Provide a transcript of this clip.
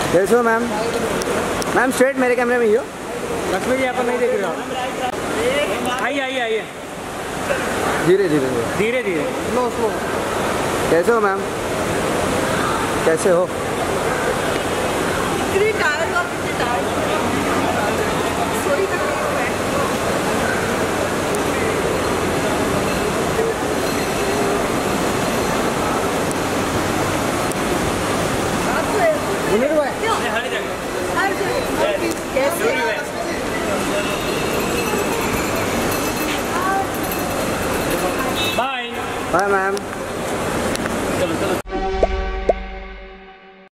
कैसे हो ma'am? Ma'am straight मेरे कैमरे में ही हो। लक्ष्मी जी अपन नहीं देख रहे हो। आइए आइए आइए, धीरे धीरे धीरे धीरे, स्लो स्लो। कैसे हो मैम? कैसे हो?